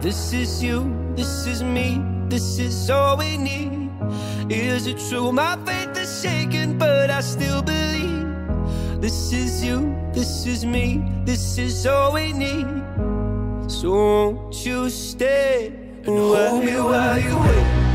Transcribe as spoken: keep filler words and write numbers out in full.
This is you, this is me, this is all we need. Is it true? My faith is shaken, but I still believe. This is you, this is me, this is all we need. So won't you stay and hold me while you wait?